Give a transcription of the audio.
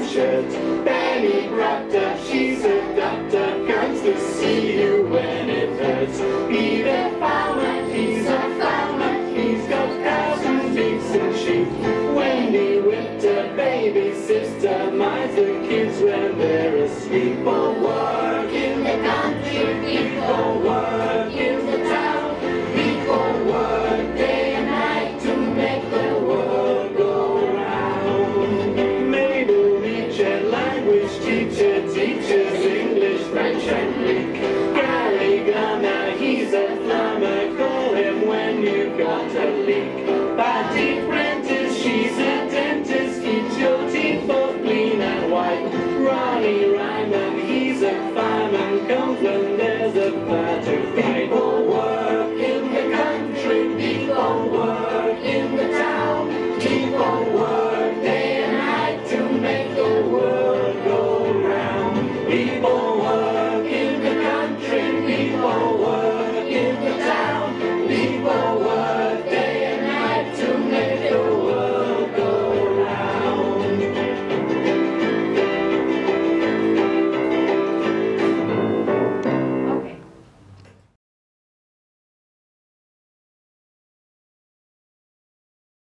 shirt. Benny Proctor, she's a doctor, comes to see you when it hurts. Peter Farmer, he's a farmer, he's got cows and pigs and sheep. Wendy whipped her baby sister, minds the kids when they're asleep. People work in the country, people work in the town, people work day and night to make the world go round. Mabel Beecher, language teacher, teaches English, French and Greek. Gary Gunner, he's a plumber, call him when you've got a leak. Patty Prentice, she's a dentist, keeps your teeth both clean and white. Ronnie Ryman, he's a fireman, comes when there's a fire to fight.